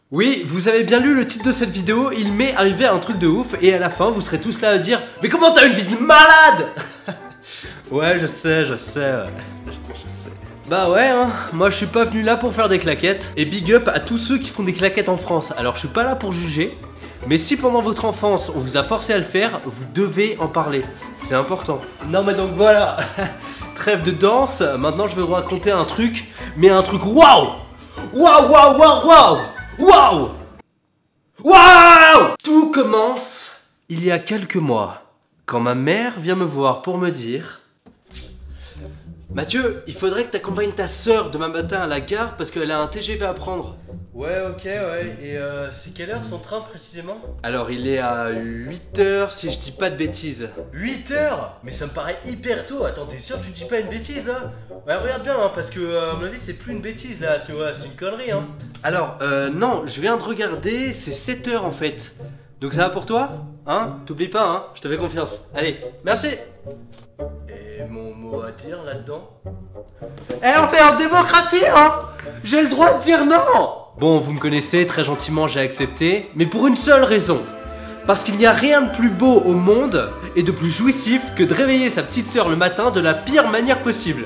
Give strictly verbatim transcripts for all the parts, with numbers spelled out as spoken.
Oui, vous avez bien lu le titre de cette vidéo, il m'est arrivé un truc de ouf et à la fin vous serez tous là à dire mais comment t'as une vie de malade? Ouais, je sais, je sais, je sais. Bah ouais, hein, moi je suis pas venu là pour faire des claquettes. Et big up à tous ceux qui font des claquettes en France. Alors je suis pas là pour juger, mais si pendant votre enfance on vous a forcé à le faire, vous devez en parler. C'est important. Non mais donc voilà, trêve de danse, maintenant je vais vous raconter un truc, mais un truc waouh! Waouh, waouh, waouh, waouh! Waouh! Waouh! Tout commence il y a quelques mois, quand ma mère vient me voir pour me dire: Mathieu, il faudrait que tu accompagnes ta soeur demain matin à la gare parce qu'elle a un T G V à prendre. Ouais, ok, ouais. Et euh, c'est quelle heure son train précisément? Alors il est à huit heures si je dis pas de bêtises. huit heures? Mais ça me paraît hyper tôt. Attends, t'es sûr que tu dis pas une bêtise là? Ouais, regarde bien, hein, parce que euh, à mon avis c'est plus une bêtise là, c'est ouais, une connerie hein. Alors, euh, non, je viens de regarder, c'est sept heures en fait. Donc ça va pour toi? Hein? T'oublies pas, hein? Je te fais confiance. Allez, merci! Et mon mot à dire là-dedans? Eh, on est en démocratie, hein! J'ai le droit de dire non! Bon, vous me connaissez, très gentiment j'ai accepté, mais pour une seule raison. Parce qu'il n'y a rien de plus beau au monde et de plus jouissif que de réveiller sa petite sœur le matin de la pire manière possible.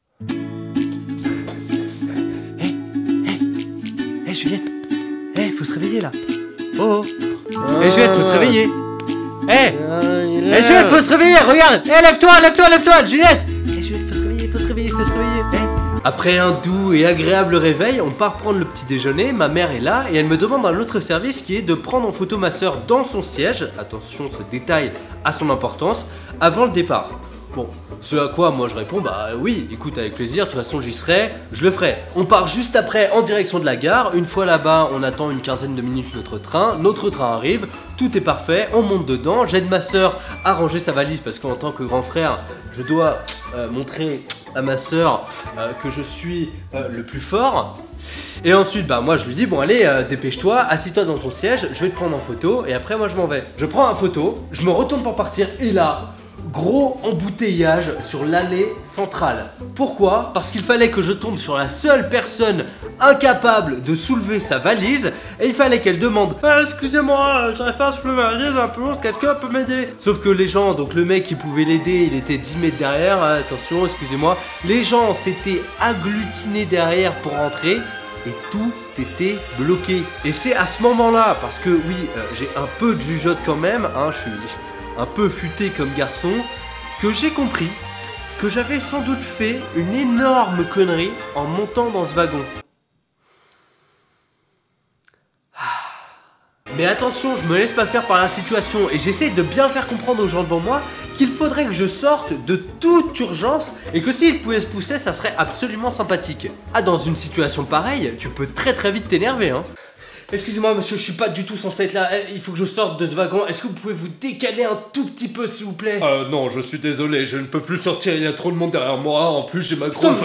Hé, hé, hé Juliette! Hé, faut se réveiller là! Oh! Hé Juliette, faut se réveiller! Hé! Hé Juliette, faut se réveiller, regarde! Hé, lève-toi, lève-toi, lève-toi, Juliette! Hé Juliette, faut se réveiller, faut se réveiller, faut se réveiller! Hey. Après un doux et agréable réveil, on part prendre le petit déjeuner, ma mère est là et elle me demande un autre service qui est de prendre en photo ma soeur dans son siège, attention ce détail a son importance, avant le départ. Bon, ce à quoi moi je réponds bah oui, écoute avec plaisir, de toute façon j'y serai, je le ferai. On part juste après en direction de la gare, une fois là-bas on attend une quinzaine de minutes notre train, notre train arrive, tout est parfait, on monte dedans, j'aide ma soeur à ranger sa valise parce qu'en tant que grand frère, je dois euh, montrer à ma soeur euh, que je suis euh, le plus fort. Et ensuite bah moi je lui dis bon allez euh, dépêche-toi, assis-toi dans ton siège, je vais te prendre en photo et après moi je m'en vais. Je prends une photo, je me retourne pour partir et là... gros embouteillage sur l'allée centrale. Pourquoi? Parce qu'il fallait que je tombe sur la seule personne incapable de soulever sa valise et il fallait qu'elle demande ah, excusez-moi, j'arrive pas à soulever ma valise un peu lourde, quelqu'un peut m'aider? Sauf que les gens, donc le mec qui pouvait l'aider, il était dix mètres derrière, ah, attention, excusez-moi, les gens s'étaient agglutinés derrière pour rentrer et tout était bloqué. Et c'est à ce moment-là, parce que oui, euh, j'ai un peu de jugeote quand même, hein, je suis... un peu futé comme garçon, que j'ai compris que j'avais sans doute fait une énorme connerie en montant dans ce wagon. Mais attention, je me laisse pas faire par la situation et j'essaie de bien faire comprendre aux gens devant moi qu'il faudrait que je sorte de toute urgence et que s'ils pouvaient se pousser, ça serait absolument sympathique. Ah, dans une situation pareille, tu peux très très vite t'énerver, hein. Excusez-moi monsieur, je suis pas du tout censé être là, il faut que je sorte de ce wagon, est-ce que vous pouvez vous décaler un tout petit peu s'il vous plaît? Euh non, je suis désolé, je ne peux plus sortir, il y a trop de monde derrière moi, en plus j'ai ma grosse...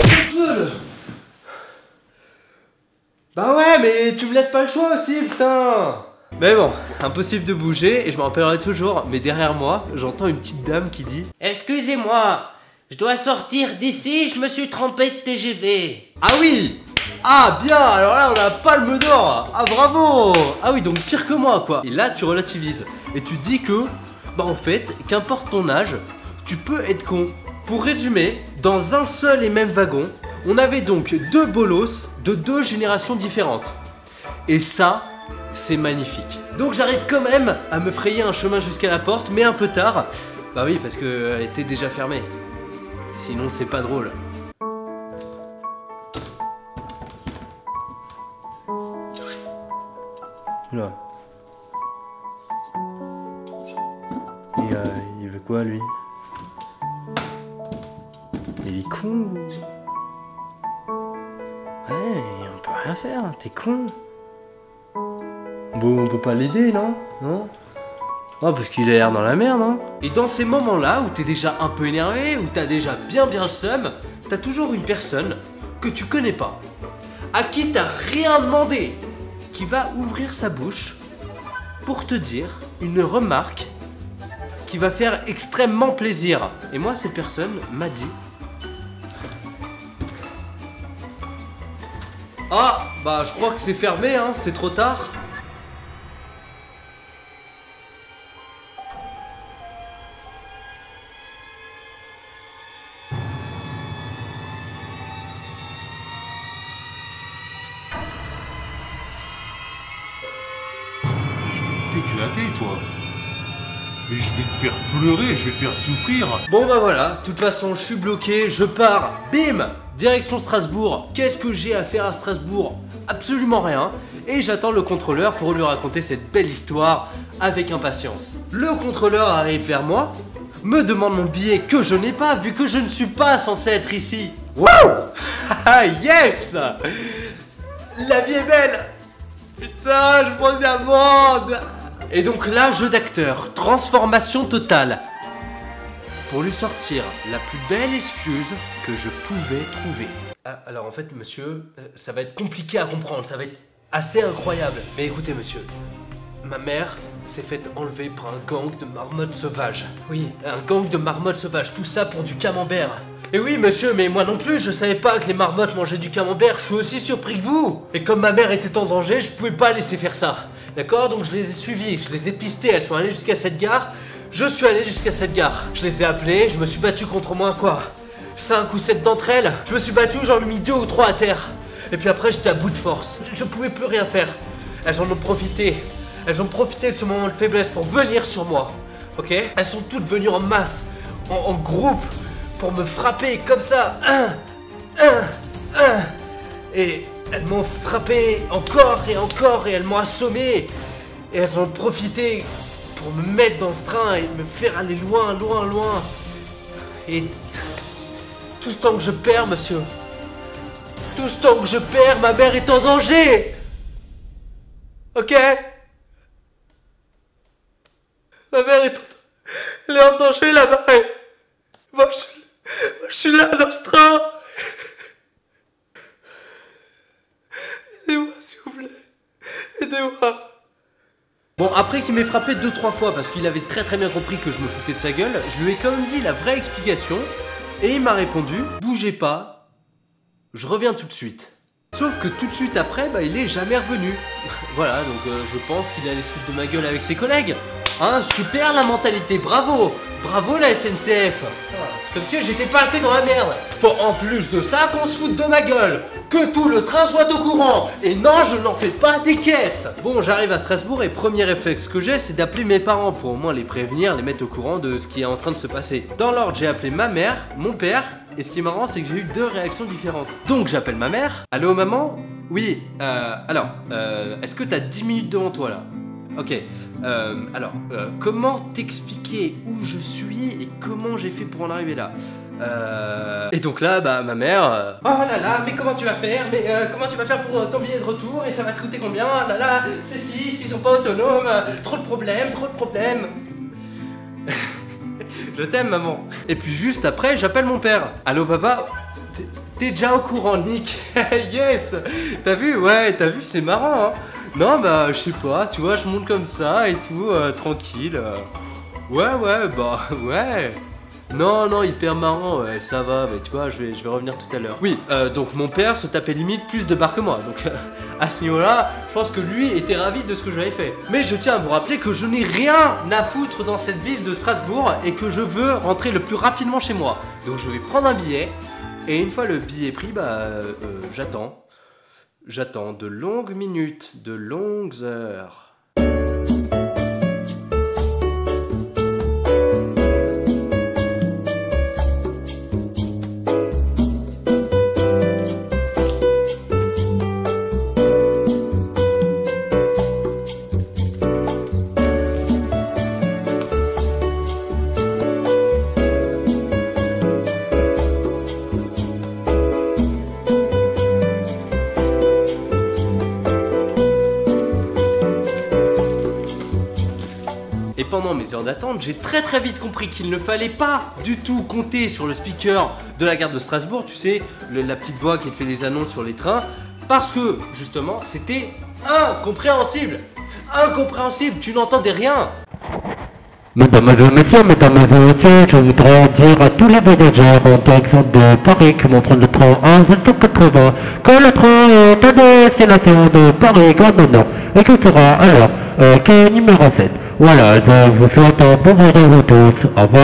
Bah ouais, mais tu me laisses pas le choix aussi, putain. Mais bon, impossible de bouger et je me rappellerai toujours, mais derrière moi, j'entends une petite dame qui dit excusez-moi, je dois sortir d'ici, je me suis trompé de T G V. Ah oui. Ah bien, alors là on a Palme d'Or. Ah bravo. Ah oui, donc pire que moi quoi. Et là tu relativises et tu dis que bah en fait, qu'importe ton âge, tu peux être con. Pour résumer, dans un seul et même wagon, on avait donc deux bolos de deux générations différentes. Et ça, c'est magnifique. Donc j'arrive quand même à me frayer un chemin jusqu'à la porte, mais un peu tard. Bah oui, parce qu'elle était déjà fermée. Sinon c'est pas drôle. Oula. Et euh, il veut quoi lui? Il est con ou... Ouais, on peut rien faire, t'es con. Bon, on peut pas l'aider, non? Non? Ah, parce qu'il a l'air dans la merde, hein. Et dans ces moments-là où t'es déjà un peu énervé, où t'as déjà bien bien le seum, t'as toujours une personne que tu connais pas, à qui t'as rien demandé, qui va ouvrir sa bouche pour te dire une remarque qui va faire extrêmement plaisir. Et moi, cette personne m'a dit... Ah, Bah je crois que c'est fermé hein, c'est trop tard. T'éclater toi. Mais je vais te faire pleurer, je vais te faire souffrir. Bon bah voilà, de toute façon je suis bloqué, je pars, bim, direction Strasbourg. Qu'est-ce que j'ai à faire à Strasbourg? Absolument rien. Et j'attends le contrôleur pour lui raconter cette belle histoire avec impatience. Le contrôleur arrive vers moi, me demande mon billet que je n'ai pas vu que je ne suis pas censé être ici. Wow. Ah yes. La vie est belle. Putain, je prends de l'amende. Et donc là, jeu d'acteur, transformation totale. Pour lui sortir la plus belle excuse que je pouvais trouver. Ah, alors en fait, monsieur, ça va être compliqué à comprendre, ça va être assez incroyable. Mais écoutez, monsieur, ma mère s'est faite enlever par un gang de marmottes sauvages. Oui, un gang de marmottes sauvages, tout ça pour du camembert. Et oui monsieur, mais moi non plus, je savais pas que les marmottes mangeaient du camembert, je suis aussi surpris que vous. Et comme ma mère était en danger, je pouvais pas laisser faire ça. D'accord? Donc je les ai suivies, je les ai pistées, elles sont allées jusqu'à cette gare. Je suis allé jusqu'à cette gare. Je les ai appelées, je me suis battu contre moi quoi. Cinq ou sept d'entre elles. Je me suis battu, j'en ai mis deux ou trois à terre. Et puis après j'étais à bout de force. Je, je pouvais plus rien faire. Elles en ont profité. Elles ont profité de ce moment de faiblesse pour venir sur moi. Ok? Elles sont toutes venues en masse, en, en groupe, pour me frapper comme ça. Un, un, un. Et elles m'ont frappé encore et encore et elles m'ont assommé. Et elles ont profité pour me mettre dans ce train et me faire aller loin, loin, loin. Et tout ce temps que je perds, monsieur, tout ce temps que je perds, ma mère est en danger. Ok? Ma mère est en, elle est en danger là-bas. Moi je, moi, je suis là dans ce train. Aidez-moi s'il vous plaît. Aidez-moi. Bon, après qu'il m'ait frappé deux trois fois parce qu'il avait très très bien compris que je me foutais de sa gueule, je lui ai quand même dit la vraie explication et il m'a répondu « Bougez pas, je reviens tout de suite ». Sauf que tout de suite après, bah, il est jamais revenu. Voilà, donc euh, je pense qu'il allait se foutre de ma gueule avec ses collègues. Hein, super la mentalité, bravo. Bravo la S N C F. Comme si j'étais pas assez dans la merde. Faut en plus de ça qu'on se foute de ma gueule. Que tout le train soit au courant. Et non, je n'en fais pas des caisses. Bon, j'arrive à Strasbourg et premier réflexe que j'ai, c'est d'appeler mes parents pour au moins les prévenir, les mettre au courant de ce qui est en train de se passer. Dans l'ordre, j'ai appelé ma mère, mon père. Et ce qui est marrant, c'est que j'ai eu deux réactions différentes. Donc j'appelle ma mère. Allô maman? Oui, euh, alors, euh, est-ce que t'as dix minutes devant toi là? Ok, euh, alors, euh, comment t'expliquer où je suis et comment j'ai fait pour en arriver là? Euh... Et donc là, bah, ma mère... Euh... Oh là là, mais comment tu vas faire? Mais euh, comment tu vas faire pour euh, ton billet de retour? Et ça va te coûter combien? Oh là là, ces fils, ils sont pas autonomes, euh, trop de problèmes, trop de problèmes. Je t'aime, maman. Et puis juste après, j'appelle mon père. Allô, papa? T'es déjà au courant, Nick? Yes. T'as vu? Ouais, t'as vu, c'est marrant, hein. Non, bah, je sais pas, tu vois, je monte comme ça et tout, euh, tranquille. Euh... Ouais, ouais, bah, ouais. Non, non, hyper marrant, ouais, ça va, mais tu vois, je vais, je vais revenir tout à l'heure. Oui, euh, donc mon père se tapait limite plus de barres que moi, donc euh, à ce niveau-là, je pense que lui était ravi de ce que j'avais fait. Mais je tiens à vous rappeler que je n'ai rien à foutre dans cette ville de Strasbourg et que je veux rentrer le plus rapidement chez moi. Donc je vais prendre un billet, et une fois le billet pris, bah, euh, j'attends. J'attends de longues minutes, de longues heures. Et pendant mes heures d'attente, j'ai très très vite compris qu'il ne fallait pas du tout compter sur le speaker de la gare de Strasbourg, tu sais, le, la petite voix qui te fait les annonces sur les trains, parce que justement, c'était incompréhensible. Incompréhensible, tu n'entendais rien. Mesdames et messieurs, mesdames et messieurs, je voudrais dire à tous les voyageurs en direction de Paris qui vont prendre le train un sept cent quatre-vingts que le train est à destination de Paris Gare Nord et qu'il sera à l'heure euh, quai numéro sept. Voilà, je vous souhaite un bon voyage à tous. Au revoir.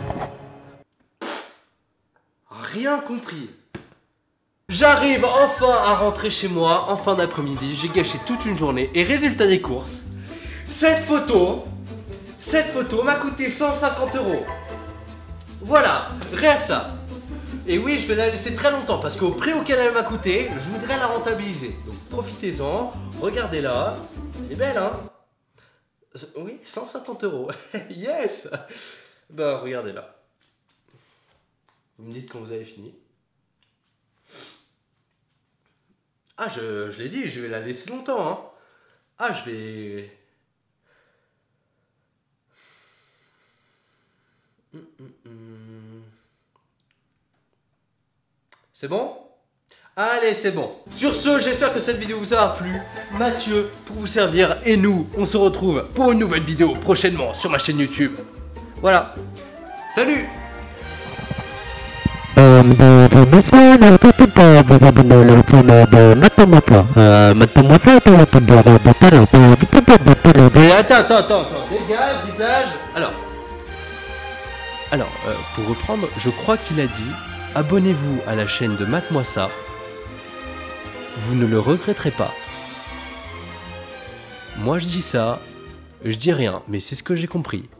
Rien compris. J'arrive enfin à rentrer chez moi en fin d'après-midi. J'ai gâché toute une journée et résultat des courses. Cette photo, cette photo m'a coûté cent cinquante euros. Voilà, rien que ça. Et oui, je vais la laisser très longtemps parce qu'au prix auquel elle m'a coûté, je voudrais la rentabiliser. Donc profitez-en, regardez-la. Elle est belle, hein? Oui, cent cinquante euros. Yes. Bah regardez-la. Vous me dites quand vous avez fini. Ah, je, je l'ai dit, je vais la laisser longtemps, hein. Ah, je vais... Hum, hum, hum. C'est bon? Allez, c'est bon. Sur ce, j'espère que cette vidéo vous aura plu. Mathieu pour vous servir et nous, on se retrouve pour une nouvelle vidéo prochainement sur ma chaîne YouTube. Voilà. Salut! Euh, mesdames et messieurs, n'hésitez pas à vous abonner à la chaîne de Matamasa. Euh, Matamasa est un youtubeur de talent. Mais attends, attends, attends, attends. Dégage, dégage. Alors, alors euh, pour reprendre, je crois qu'il a dit abonnez-vous à la chaîne de Matamasa. Vous ne le regretterez pas. Moi je dis ça, je dis rien, mais c'est ce que j'ai compris.